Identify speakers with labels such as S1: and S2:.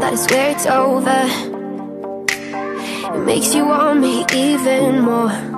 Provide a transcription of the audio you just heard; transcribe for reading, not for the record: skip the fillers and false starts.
S1: that I swear it's over. It makes you want me even more.